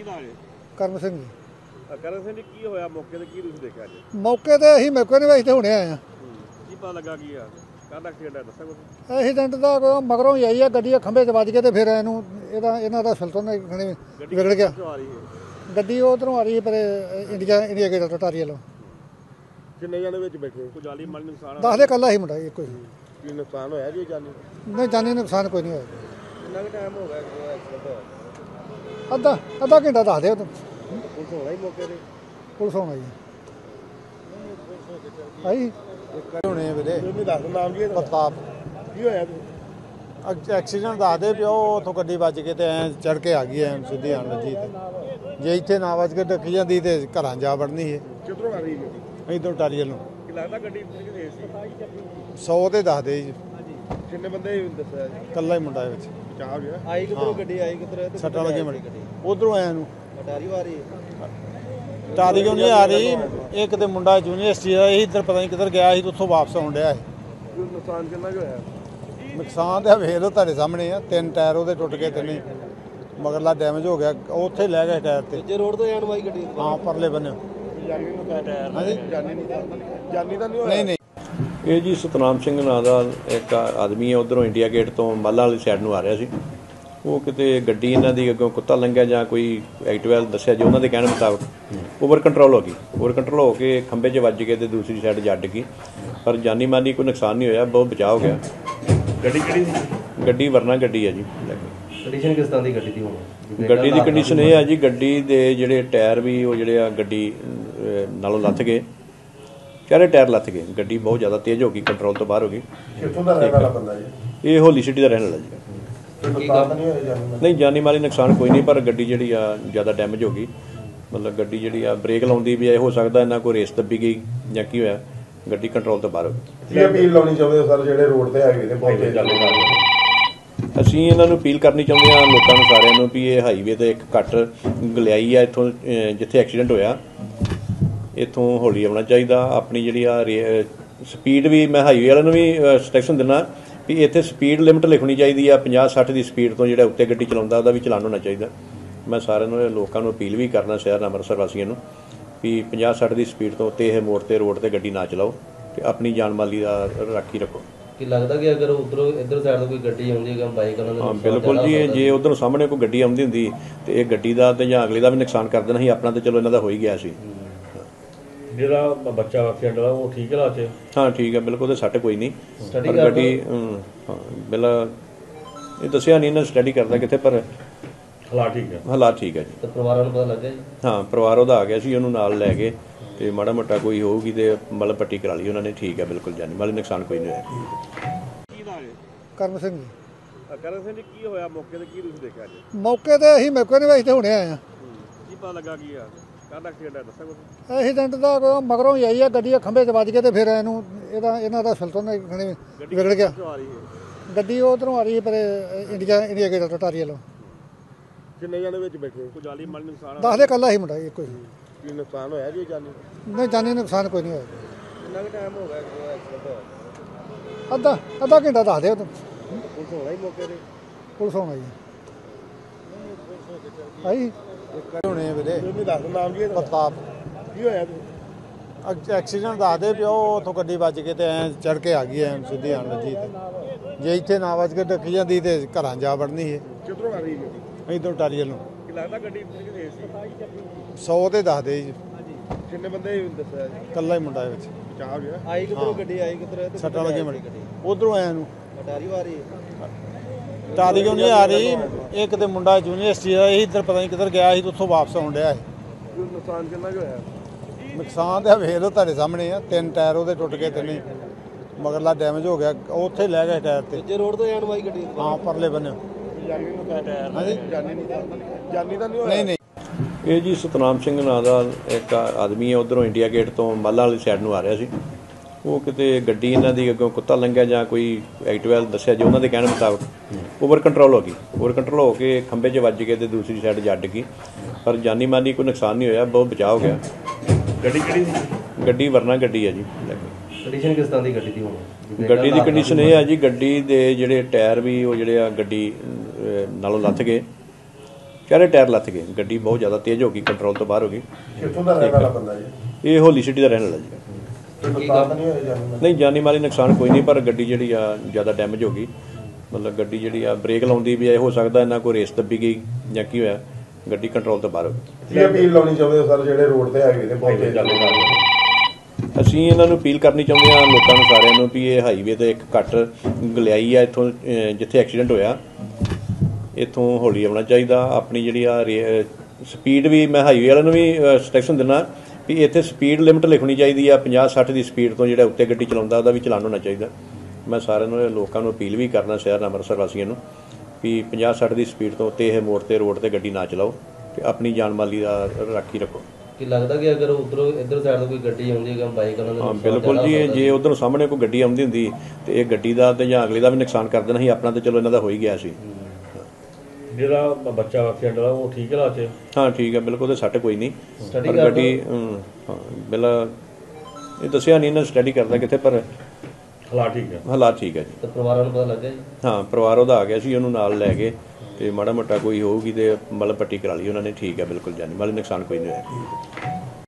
ਕਰਮ ਸਿੰਘ ਜੀ। ਕਰਨ ਸਿੰਘ ਜੀ ਕੀ ਹੋਇਆ ਮੌਕੇ ਤੇ ਕੀ ਤੁਸੀਂ ਦੇਖਿਆ ਜੀ? ਮੌਕੇ ਤੇ ਅਸੀਂ ਮੌਕੇ ਦੇ ਵਿੱਚ ਹੁਣੇ ਆਏ ਆ। ਕੀ ਪਤਾ ਲੱਗਾ ਕੀ ਆ ਕਾਹਦਾ ਐਕਸੀਡੈਂਟ ਹੈ ਦੱਸੋ ਕੁਝ? ਐਕਸੀਡੈਂਟ ਦਾ ਮਗਰੋਂ ਹੀ ਆਈ ਆ ਗੱਡੀ ਖੰਭੇ 'ਚ ਵੱਜ ਕੇ ਤੇ ਫਿਰ ਇਹਨਾਂ ਦਾ ਸਲਤਨ ਵਿਗੜ ਗਿਆ। ਗੱਡੀ ਉਧਰੋਂ ਆ ਰਹੀ ਪਰ ਇੰਡੀਆ ਗੇਟ ਟਾਰੀ ਵੱਲੋਂ। ਕਿੰਨੇ ਜਣੇ ਵਿੱਚ ਬੈਠੇ? ਕੋਈ ਜਾਨੀ ਮਾਲੀ ਨੁਕਸਾਨ? ਦੱਸਦੇ ਕੱਲਾ ਹੀ ਮੁੰਡਾ ਇੱਕੋ ਹੀ। ਕੀ ਨੁਕਸਾਨ ਹੋਇਆ ਜੀ ਜਾਨੀ? ਨਹੀਂ ਜਾਨੀ ਨੁਕਸਾਨ ਕੋਈ ਨਹੀਂ ਹੋਇਆ। ਕਿੰਨਾ ਕੁ ਟਾਈਮ ਹੋ ਗਿਆ ਐਕਸੀਡੈਂਟ ਹੋਇਆ? ਅੱਧਾ ਘੰਟਾ ਦੱਸਦੇ ਉਹ। ਪੁਲਿਸ ਹੋਣਾ ਹੀ ਮੌਕੇ ਤੇ? ਪੁਲਿਸ ਹੋਣਾ ਜੀ ਆਈ ਹੋਣੇ ਵੀਰੇ। ਤੁਸੀਂ ਦੱਸ ਨਾਮ ਕੀ ਹੈ? ਪ੍ਰਤਾਪ। ਕੀ ਹੋਇਆ? ਐਕਸੀਡੈਂਟ ਦੱਸਦੇ ਪਿਓ ਉੱਥੋਂ ਗੱਡੀ ਵੱਜ ਕੇ ਤੇ ਐ ਚੜ ਕੇ ਆ ਗਈ ਐ ਸਿੱਧੀ ਆਣ ਲੱਗੀ ਤੇ ਜੇ ਇੱਥੇ ਨਾ ਵੱਜ ਕੇ ਡੱਕੀ ਜਾਂਦੀ ਤੇ ਘਰਾਂ ਜਾ ਵੜਨੀ ਸੀ। ਕਿੱਧਰੋਂ ਆ ਰਹੀ ਗੱਡੀ? ਇੱਧਰ ਟਾਰੀ ਵੱਲੋਂ। ਕੀ ਲੱਗਦਾ ਗੱਡੀ ਕਿੱਥੇ ਸੀ? 100 ਤੇ ਦੱਸਦੇ ਜੀ। ਕਿੰਨੇ ਬੰਦੇ ਦੱਸਿਆ ਜੀ? ਕੱਲਾ ਹੀ ਮੁੰਡਾ ਵਿੱਚ। ਚਾਹ ਗਿਆ ਆਈ ਕਿੱਧਰੋਂ ਗੱਡੀ ਆਈ ਕਿੱਧਰ? ਸੱਟਾਂ ਲੱਗੀਆਂ ਮੜੀ ਉਧਰੋਂ ਆਇਆ ਨੂੰ ਟਾਰੀ ਵਾਰੀ ਟਾਰੀ ਕਿਉਂ ਨਹੀਂ ਆ ਰਹੀ। ਇੱਕ ਤੇ ਮੁੰਡਾ ਯੂਨੀਵਰਸਿਟੀ ਦਾ ਇੱਧਰ ਪਤਾ ਨਹੀਂ ਕਿੱਧਰ ਗਿਆ ਸੀ ਤੇ ਉੱਥੋਂ ਵਾਪਸ ਆਉਣ ਡਿਆ ਸੀ। ਨੁਕਸਾਨ ਕਿੰਨਾ ਕੁ ਹੋਇਆ? ਨੁਕਸਾਨ ਤਾਂ ਵੇਖ ਲਓ ਤੁਹਾਡੇ ਸਾਹਮਣੇ ਆ। 3 ਟਾਇਰ ਉਹਦੇ ਟੁੱਟ ਗਏ, ਤਿੰਨੇ ਮਗਰਲਾ ਡੈਮੇਜ ਹੋ ਗਿਆ। ਉੱਥੇ ਲੈ ਗਏ ਟਾਇਰ ਤੇ। ਜੇ ਰੋਡ ਤੋਂ ਜਾਣ ਵਾਲੀ ਗੱਡੀ ਹਾਂ ਪਰਲੇ ਬੰਨੇ। ਹਾਂਜੀ ਜਾਨੀ ਤਾਂ ਨਹੀਂ ਹੋਇਆ? ਨਹੀਂ ਇਹ ਜੀ ਸਤਨਾਮ ਸਿੰਘ ਨਾਂ ਦਾ ਇੱਕ ਆਦਮੀ ਹੈ, ਉੱਧਰੋਂ ਇੰਡੀਆ ਗੇਟ ਤੋਂ ਮਾਲਾ ਵਾਲੀ ਸਾਈਡ ਨੂੰ ਆ ਰਿਹਾ ਸੀ। ਉਹ ਕਿਤੇ ਗੱਡੀ ਇਹਨਾਂ ਦੀ ਅੱਗੋਂ ਕੁੱਤਾ ਲੰਘਿਆ ਜਾਂ ਕੋਈ ਐਕਟਿਵਾ ਦੱਸਿਆ ਜੀ ਉਹਨਾਂ ਦੇ ਕਹਿਣ ਮੁਤਾਬਕ ਓਵਰ ਕੰਟਰੋਲ ਹੋ ਗਈ। ਓਵਰ ਕੰਟਰੋਲ ਹੋ ਕੇ ਖੰਭੇ 'ਚ ਵੱਜ ਕੇ ਤੇ ਦੂਸਰੀ ਸਾਈਡ ਜੱਡ ਗਈ, ਪਰ ਜਾਨੀ ਮਾਨੀ ਕੋਈ ਨੁਕਸਾਨ ਨਹੀਂ ਹੋਇਆ, ਬਹੁਤ ਬਚਾਅ ਹੋ ਗਿਆ। ਗੱਡੀ ਕਿਹੜੀ ਸੀ? ਗੱਡੀ ਵਰਨਾ ਗੱਡੀ ਹੈ ਜੀ। ਕੰਡੀਸ਼ਨ ਕਿਸ ਤਰ੍ਹਾਂ ਦੀ ਗੱਡੀ ਦੀ ਹੁਣ? ਗੱਡੀ ਦੀ ਕੰਡੀਸ਼ਨ ਇਹ ਹੈ ਜੀ, ਗੱਡੀ ਦੇ ਜਿਹੜੇ ਟਾਇਰ ਵੀ ਉਹ ਜਿਹੜੇ ਆ ਗੱਡੀ ਨਾਲੋਂ ਲੱਥ ਗਏ, ਚਾਰੇ ਟਾਇਰ ਲੱਥ ਗਏ। ਗੱਡੀ ਬਹੁਤ ਜ਼ਿਆਦਾ ਤੇਜ਼ ਹੋ ਗਈ, ਕੰਟਰੋਲ ਤੋਂ ਬਾਹਰ ਹੋ ਗਈ। ਕਿੱਥੋਂ ਦਾ ਰਹਿਣ ਵਾਲਾ ਬੰਦਾ ਜੀ? ਇਹ ਹੋਲੀ ਸਿਟੀ ਦਾ ਰਹਿਣ ਵਾਲਾ ਜੀ। ਨਹੀਂ ਜਾਨੀ ਮਾਲੀ ਨੁਕਸਾਨ ਕੋਈ ਨਹੀਂ, ਪਰ ਗੱਡੀ ਜਿਹੜੀ ਆ ਜ਼ਿਆਦਾ ਡੈਮੇਜ ਹੋ ਗਈ। ਮਤਲਬ ਗੱਡੀ ਜਿਹੜੀ ਆ ਬ੍ਰੇਕ ਲਾਉਂਦੀ ਵੀ ਹੋ ਸਕਦਾ ਇਹਨਾਂ ਕੋਈ ਰੇਸ ਦੱਬੀ ਗਈ ਜਾਂ ਕੀ ਹੋਇਆ, ਗੱਡੀ ਕੰਟਰੋਲ ਤੋਂ ਬਾਹਰ ਹੋ ਗਈ। ਕੀ ਅਪੀਲ ਲਾਉਣੀ ਚਾਹੁੰਦੇ ਹੋ ਸਰ ਜਿਹੜੇ ਰੋਡ ਤੇ ਹਾਈਵੇ ਤੇ ਬਹੁਤ ਤੇਜ਼ ਚੱਲਦੇ ਨੇ? ਅਸੀਂ ਇਹਨਾਂ ਨੂੰ ਅਪੀਲ ਕਰਨੀ ਚਾਹੁੰਦੇ ਹਾਂ ਲੋਕਾਂ ਨੂੰ ਸਾਰਿਆਂ ਨੂੰ ਵੀ ਇਹ ਹਾਈਵੇ ਤੇ ਇੱਕ ਘੱਟ ਗਲਿਆਈ ਆ ਇੱਥੋਂ ਜਿੱਥੇ ਐਕਸੀਡੈਂਟ ਹੋਇਆ, ਇੱਥੋਂ ਹੌਲੀ ਆਉਣਾ ਚਾਹੀਦਾ। ਆਪਣੀ ਜਿਹੜੀ ਆ ਸਪੀਡ ਵੀ ਮੈਂ ਹਾਈਵੇ ਵਾਲਿਆਂ ਨੂੰ ਵੀ ਸਟੈਕਸ਼ਨ ਦਿੰਦਾ ਵੀ ਇੱਥੇ ਸਪੀਡ ਲਿਮਟ ਲਿਖਣੀ ਚਾਹੀਦੀ ਆ। 50-60 ਦੀ ਸਪੀਡ ਤੋਂ ਜਿਹੜਾ ਉੱਤੇ ਗੱਡੀ ਚਲਾਉਂਦਾ ਉਹਦਾ ਵੀ ਚਲਾਨ ਹੋਣਾ ਚਾਹੀਦਾ। ਮੈਂ ਸਾਰਿਆਂ ਨੂੰ ਲੋਕਾਂ ਨੂੰ ਅਪੀਲ ਵੀ ਕਰਨਾ ਸ਼ਹਿਰ ਅੰਮ੍ਰਿਤਸਰ ਵਾਸੀਆਂ ਨੂੰ ਵੀ 50-60 ਦੀ ਸਪੀਡ ਤੋਂ ਉੱਤੇ ਇਹ ਮੋੜ ਤੇ ਰੋਡ ਤੇ ਗੱਡੀ ਨਾ ਚਲਾਓ ਤੇ ਆਪਣੀ ਜਾਨ ਮਾਲੀ ਦਾ ਰਾਖੀ ਰੱਖੋ। ਕੀ ਲੱਗਦਾ ਕਿ ਅਗਰ ਉਧਰੋਂ ਇੱਧਰ ਸਾਈਡ ਤੋਂ ਕੋਈ ਗੱਡੀ ਆਉਂਦੀ ਹੈ ਬਾਈਕ ਉਹਨਾਂ ਹਾਂ ਬਿਲਕੁਲ ਜੀ, ਜੇ ਉਧਰੋਂ ਸਾਹਮਣੇ ਕੋਈ ਗੱਡੀ ਆਉਂਦੀ ਹੁੰਦੀ ਤੇ ਇਹ ਗੱਡੀ ਦਾ ਤੇ ਜਾਂ ਅਗਲੇ ਦਾ ਵੀ ਨੁਕਸਾਨ ਕਰ ਦੇਣਾ ਸੀ। ਆਪਣਾ ਤੇ ਚਲੋ ਇਹਨਾਂ ਦਾ ਹੋ ਹੀ ਗਿਆ ਸੀ। ਜਿਹੜਾ ਬੱਚਾ ਐਕਸੀਡੈਂਟ ਹੋਇਆ ਉਹ ਠੀਕ ਹੈ? ਲਾ ਹਾਂ ਠੀਕ ਹੈ ਬਿਲਕੁਲ, ਤੇ ਸੱਟ ਕੋਈ ਨਹੀਂ, ਪਰ ਗੱਡੀ ਬਿਲਾ ਇਹ ਦੱਸਿਆ ਨਹੀਂ ਇਹਨਾਂ ਸਟੱਡੀ ਕਰਦਾ ਕਿੱਥੇ, ਪਰ ਹਾਲਾਤ ਠੀਕ ਹੈ। ਹਾਲਾਤ ਠੀਕ ਹੈ ਜੀ। ਤੇ ਪਰਿਵਾਰਾਂ ਨੂੰ ਪਤਾ ਲੱਗਾ ਜੀ? ਹਾਂ ਪਰਿਵਾਰ ਉਹਦਾ ਆ ਗਿਆ ਸੀ, ਉਹਨੂੰ ਨਾਲ ਲੈ ਗਏ ਤੇ ਮਾੜਾ ਮੋਟਾ ਕੋਈ ਹੋਊਗੀ ਤੇ ਮਤਲਬ ਪੱਟੀ ਕਰਾ ਲਈ ਉਹਨਾਂ ਨੇ। ਠੀਕ ਹੈ ਬਿਲਕੁਲ, ਜਾਨੀ ਮਾਲੀ ਨੁਕਸਾਨ ਕੋਈ ਨਹੀਂ ਹੋਇਆ। ਕੀ ਨਾਮ ਹੈ? ਕਰਮ ਸਿੰਘ ਜੀ। ਕਰਨ ਸਿੰਘ ਜੀ ਕੀ ਹੋਇਆ ਮੌਕੇ ਤੇ ਕੀ ਤੁਸੀਂ ਦੇਖਿਆ ਜੀ? ਮੌਕੇ ਤੇ ਅਸੀਂ ਮੌਕੇ ਦੇ ਵਿੱਚ ਹੁਣੇ ਆਏ ਆ। ਕੀ ਪਤਾ ਲੱਗਾ ਕੀ ਆ ਕਾਹਦਾ ਐਕਸੀਡੈਂਟ ਹੈ ਦੱਸੋ ਕੁਝ? ਐਕਸੀਡੈਂਟ ਦਾ ਮਗਰੋਂ ਹੀ ਆਈ ਆ ਗੱਡੀ ਖੰਭੇ 'ਚ ਵੱਜ ਕੇ ਤੇ ਫਿਰ ਇਹਨਾਂ ਦਾ ਸਲਤਨ ਵਿਗੜ ਗਿਆ। ਆ ਰਹੀ ਹੈ ਗੱਡੀ ਉਧਰੋਂ ਆ ਰਹੀ ਪਰ ਇੰਡੀਆ ਗੇਟ ਟਾਰੀ ਵੱਲੋਂ। ਕਿੰਨੇ ਜਣੇ ਵਿੱਚ ਬੈਠੇ? ਕੋਈ ਜਾਨੀ ਮਾਲੀ ਨੁਕਸਾਨ? ਦੱਸਦੇ ਕੱਲਾ ਹੀ ਮੁੰਡਾ ਇੱਕੋ ਹੀ। ਕੀ ਨੁਕਸਾਨ ਹੋਇਆ ਜੀ ਜਾਨੀ? ਨਹੀਂ ਜਾਨੀ ਨੁਕਸਾਨ ਕੋਈ ਨਹੀਂ ਹੋਇਆ। ਕਿੰਨਾ ਕੁ ਟਾਈਮ ਹੋ ਗਿਆ ਐਕਸੀਡੈਂਟ ਹੋਇਆ? ਅੱਧਾ ਘੰਟਾ ਦੱਸਦੇ ਉਹ। ਪੁਲਿਸ ਹੋਣਾ ਹੀ ਮੌਕੇ ਤੇ? ਪੁਲਿਸ ਹੋਣਾ ਜੀ ਆਈ ਹੋਣੇ ਵੀਰੇ। ਤੁਸੀਂ ਦੱਸ ਨਾਮ ਕੀ ਹੈ? ਪ੍ਰਤਾਪ। ਕੀ ਹੋਇਆ? ਐਕਸੀਡੈਂਟ ਦੱਸਦੇ ਪਿਓ ਉੱਥੋਂ ਗੱਡੀ ਵੱਜ ਕੇ ਤੇ ਐ ਚੜ ਕੇ ਆ ਗਈ ਐ ਸਿੱਧੀ ਆਣ ਲੱਗੀ ਤੇ ਜੇ ਇੱਥੇ ਨਾ ਵੱਜ ਕੇ ਡੱਕੀ ਜਾਂਦੀ ਤੇ ਘਰਾਂ ਜਾ ਵੜਨੀ ਸੀ। ਕਿੱਧਰੋਂ ਆ ਰਹੀ ਗੱਡੀ? ਇੱਧਰ ਟਾਰੀ ਵੱਲੋਂ। ਕੀ ਲੱਗਦਾ ਗੱਡੀ ਕਿੱਥੇ ਸੀ? 100 ਤੇ ਦੱਸਦੇ ਜੀ। ਕਿੰਨੇ ਬੰਦੇ ਦੱਸਿਆ ਜੀ? ਕੱਲਾ ਹੀ ਮੁੰਡਾ ਵਿੱਚ। ਚਾਹ ਗਿਆ ਆਈ ਕਿੱਧਰੋਂ ਗੱਡੀ ਆਈ ਕਿੱਧਰ? ਸੱਟਾਂ ਲੱਗੀਆਂ ਮੜੀ ਉਧਰੋਂ ਆਇਆ ਨੂੰ ਟਾਰੀ ਵਾਰੀ ਟਾਰੀ ਕਿਉਂ ਨਹੀਂ ਆ ਰਹੀ। ਇੱਕ ਤੇ ਮੁੰਡਾ ਯੂਨੀਵਰਸਿਟੀ ਦਾ ਇੱਧਰ ਪਤਾ ਨਹੀਂ ਕਿੱਧਰ ਗਿਆ ਸੀ ਤੇ ਉੱਥੋਂ ਵਾਪਸ ਆਉਣ ਡਿਆ ਸੀ। ਨੁਕਸਾਨ ਕਿੰਨਾ ਕੁ ਹੋਇਆ? ਨੁਕਸਾਨ ਤਾਂ ਵੇਖ ਲਓ ਤੁਹਾਡੇ ਸਾਹਮਣੇ ਆ। 3 ਟਾਇਰ ਉਹਦੇ ਟੁੱਟ ਗਏ, ਤਿੰਨੇ ਮਗਰਲਾ ਡੈਮੇਜ ਹੋ ਗਿਆ। ਉੱਥੇ ਲੈ ਗਏ ਟਾਇਰ ਤੇ। ਜੇ ਰੋਡ ਤੋਂ ਜਾਣ ਵਾਲੀ ਗੱਡੀ ਹਾਂ ਪਰਲੇ ਬੰਨੇ। ਹਾਂਜੀ ਜਾਨੀ ਤਾਂ ਨਹੀਂ ਹੋਇਆ? ਨਹੀਂ ਇਹ ਜੀ ਸਤਨਾਮ ਸਿੰਘ ਨਾਂ ਦਾ ਇੱਕ ਆਦਮੀ ਹੈ, ਉੱਧਰੋਂ ਇੰਡੀਆ ਗੇਟ ਤੋਂ ਮਾਲਾ ਵਾਲੀ ਸਾਈਡ ਨੂੰ ਆ ਰਿਹਾ ਸੀ। ਉਹ ਕਿਤੇ ਗੱਡੀ ਇਹਨਾਂ ਦੀ ਅੱਗੋਂ ਕੁੱਤਾ ਲੰਘਿਆ ਜਾਂ ਕੋਈ ਐਕਟਿਵਾ ਦੱਸਿਆ ਜੀ ਉਹਨਾਂ ਦੇ ਕਹਿਣ ਮੁਤਾਬਕ ਓਵਰ ਕੰਟਰੋਲ ਹੋ ਗਈ। ਓਵਰ ਕੰਟਰੋਲ ਹੋ ਕੇ ਖੰਭੇ 'ਚ ਵੱਜ ਕੇ ਤੇ ਦੂਸਰੀ ਸਾਈਡ ਜੱਡ ਗਈ, ਪਰ ਜਾਨੀ ਮਾਨੀ ਕੋਈ ਨੁਕਸਾਨ ਨਹੀਂ ਹੋਇਆ, ਬਹੁਤ ਬਚਾਅ ਹੋ ਗਿਆ। ਗੱਡੀ ਕਿਹੜੀ ਸੀ? ਗੱਡੀ ਵਰਨਾ ਗੱਡੀ ਹੈ ਜੀ। ਕੰਡੀਸ਼ਨ ਕਿਸ ਤਰ੍ਹਾਂ ਦੀ ਗੱਡੀ ਦੀ ਹੁਣ? ਗੱਡੀ ਦੀ ਕੰਡੀਸ਼ਨ ਇਹ ਹੈ ਜੀ, ਗੱਡੀ ਦੇ ਜਿਹੜੇ ਟਾਇਰ ਵੀ ਉਹ ਜਿਹੜੇ ਆ ਗੱਡੀ ਨਾਲੋਂ ਲੱਥ ਗਏ, ਚਾਰੇ ਟਾਇਰ ਲੱਥ ਗਏ, ਗੱਡੀ ਬਹੁਤ ਜ਼ਿਆਦਾ ਤੇਜ਼ ਹੋ ਗਈ, ਕੰਟਰੋਲ ਤੋਂ ਬਾਹਰ ਹੋ ਗਈ। ਕਿੱਥੋਂ ਦਾ ਰਹਿਣ ਵਾਲਾ ਬੰਦਾ ਜੀ? ਇਹ ਹੋਲੀ ਸਿਟੀ ਦਾ ਰਹਿਣ ਵਾਲਾ ਜੀ। ਕੋਈ ਨੁਕਸਾਨ ਤਾਂ ਨਹੀਂ ਹੋਇਆ ਜਾਨੀ? ਨਹੀਂ, ਜਾਨੀ ਮਾਲੀ ਨੁਕਸਾਨ ਕੋਈ ਨਹੀਂ, ਪਰ ਗੱਡੀ ਜਿਹੜੀ ਆ ਜ਼ਿਆਦਾ ਡੈਮੇਜ ਹੋ ਗਈ। ਮਤਲਬ ਗੱਡੀ ਜਿਹੜੀ ਆ ਬ੍ਰੇਕ ਲਾਉਂਦੀ ਵੀ ਹੋ ਸਕਦਾ ਇਹਨਾਂ ਕੋਈ ਰੇਸ ਦੱਬੀ ਗਈ ਜਾਂ ਕੀ ਹੋਇਆ, ਗੱਡੀ ਕੰਟਰੋਲ ਤੋਂ ਬਾਹਰ ਹੋ ਗਈ। ਕੀ ਅਪੀਲ ਲਾਉਣੀ ਚਾਹੁੰਦੇ ਹੋ ਸਰ ਜਿਹੜੇ ਰੋਡ ਤੇ ਹਾਈਵੇ ਤੇ ਬਹੁਤ ਤੇਜ਼ ਚੱਲਦੇ ਨੇ? ਅਸੀਂ ਇਹਨਾਂ ਨੂੰ ਅਪੀਲ ਕਰਨੀ ਚਾਹੁੰਦੇ ਹਾਂ ਲੋਕਾਂ ਨੂੰ ਸਾਰਿਆਂ ਨੂੰ ਵੀ ਇਹ ਹਾਈਵੇ ਤੇ ਇੱਕ ਘੱਟ ਗਲਿਆਈ ਆ ਇੱਥੋਂ ਜਿੱਥੇ ਐਕਸੀਡੈਂਟ ਹੋਇਆ, ਇੱਥੋਂ ਹੌਲੀ ਆਉਣਾ ਚਾਹੀਦਾ। ਆਪਣੀ ਜਿਹੜੀ ਆ ਸਪੀਡ ਵੀ ਮੈਂ ਹਾਈਵੇ ਵਾਲਿਆਂ ਨੂੰ ਵੀ ਇੰਸਟਰਕਸ਼ਨ ਦਿੰਦਾ ਵੀ ਇੱਥੇ ਸਪੀਡ ਲਿਮਟ ਲਿਖਣੀ ਚਾਹੀਦੀ ਆ, 50-60 ਦੀ ਸਪੀਡ ਤੋਂ ਜਿਹੜਾ ਉੱਤੇ ਗੱਡੀ ਚਲਾਉਂਦਾ ਉਹਦਾ ਵੀ ਚਲਾਨ ਹੋਣਾ ਚਾਹੀਦਾ। ਮੈਂ ਸਾਰਿਆਂ ਨੂੰ ਲੋਕਾਂ ਨੂੰ ਅਪੀਲ ਵੀ ਕਰਨਾ ਸ਼ਹਿਰ ਅੰਮ੍ਰਿਤਸਰ ਵਾਸੀਆਂ ਨੂੰ ਵੀ 50-60 ਦੀ ਸਪੀਡ ਤੋਂ ਉੱਤੇ ਇਹ ਮੋੜ ਤੇ ਰੋਡ ਤੇ ਗੱਡੀ ਨਾ ਚਲਾਓ ਤੇ ਆਪਣੀ ਜਾਨ ਮਾਲੀ ਦਾ ਰਾਖੀ ਰੱਖੋ। ਕਿ ਲੱਗਦਾ ਕਿ ਅਗਰ ਉਧਰੋਂ ਇੱਧਰ ਸਾਈਡ ਤੋਂ ਕੋਈ ਗੱਡੀ ਆਉਂਦੀ ਹੈ ਬਾਈਕ ਉਹਨਾਂ ਹਾਂ ਬਿਲਕੁਲ ਜੀ, ਜੇ ਉਧਰੋਂ ਸਾਹਮਣੇ ਕੋਈ ਗੱਡੀ ਆਉਂਦੀ ਹੁੰਦੀ ਤੇ ਇਹ ਗੱਡੀ ਦਾ ਤੇ ਜਾਂ ਅਗਲੇ ਦਾ ਵੀ ਨੁਕਸਾਨ ਕਰ ਦੇਣਾ ਸੀ, ਆਪਣਾ ਤੇ ਚਲੋ ਇਹਨਾਂ ਦਾ ਹੋ ਹੀ ਗਿਆ ਸੀ। ਜਿਹੜਾ ਬੱਚਾ ਐਕਸੀਡੈਂਟ ਵਾਲਾ ਉਹ ਠੀਕ ਹੈ ਲਾਤੇ? ਹਾਂ ਠੀਕ ਹੈ ਬਿਲਕੁਲ, ਤੇ ਸੱਟ ਕੋਈ ਨਹੀਂ, ਪਰ ਗੱਡੀ ਹਾਂ ਬਿਲਾ ਇਹ ਦੱਸਿਆ ਨਹੀਂ ਇਹਨਾਂ ਸਟੱਡੀ ਕਰਦਾ ਕਿੱਥੇ, ਪਰ ਹਾਲਾਤ ਠੀਕ ਹੈ। ਹਾਲਾਤ ਠੀਕ ਹੈ ਜੀ। ਤੇ ਪਰਿਵਾਰਾਂ ਨੂੰ ਪਤਾ ਲੱਗਾ ਜੀ? ਹਾਂ ਪਰਿਵਾਰ ਉਹਦਾ ਆ ਗਿਆ ਸੀ, ਉਹਨੂੰ ਨਾਲ ਲੈ ਗਏ ਤੇ ਮਾੜਾ ਮੋਟਾ ਕੋਈ ਹੋਊਗੀ ਤੇ ਮਤਲਬ ਪੱਟੀ ਕਰਾ ਲਈ ਉਹਨਾਂ ਨੇ, ਠੀਕ ਹੈ ਬਿਲਕੁਲ, ਜਾਨੀ ਮਾਲੀ ਨੁਕਸਾਨ ਕੋਈ ਨਹੀਂ ਹੋਇਆ।